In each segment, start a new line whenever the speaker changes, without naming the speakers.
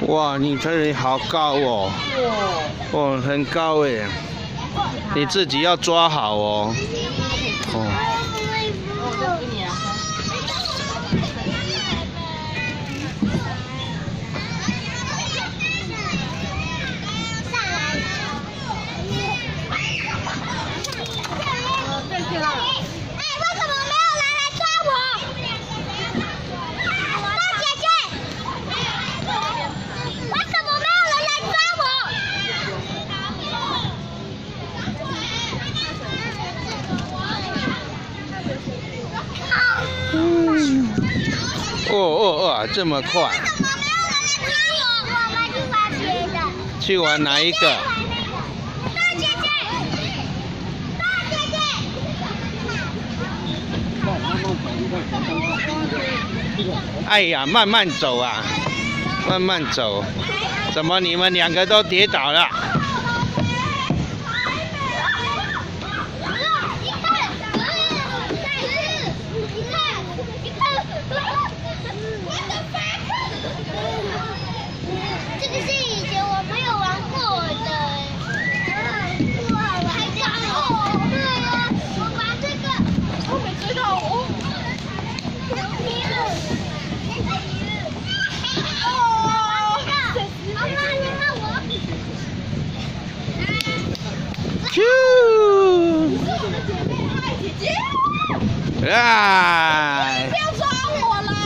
哇，你这里好高哦！哦，很高哎，你自己要抓好哦。哦。哦，这么快！去玩哪一个？
大姐姐，
哎呀，慢慢走啊，慢慢走。怎么你们两个都跌倒了？
这个是以前我没有玩过的，太高了。对啊，我把这个，我没追到我。妈妈，你看我。
啾！
是我的姐妹，嗨，姐姐。
啊！
不要抓我啦！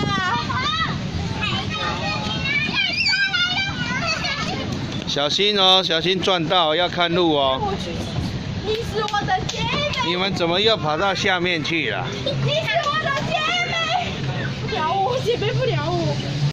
小心哦，小心撞到，要看路哦。
你是我的姐妹。
你们怎么又跑到下面去了？
你是我的姐妹。不鸟我，姐妹不鸟我。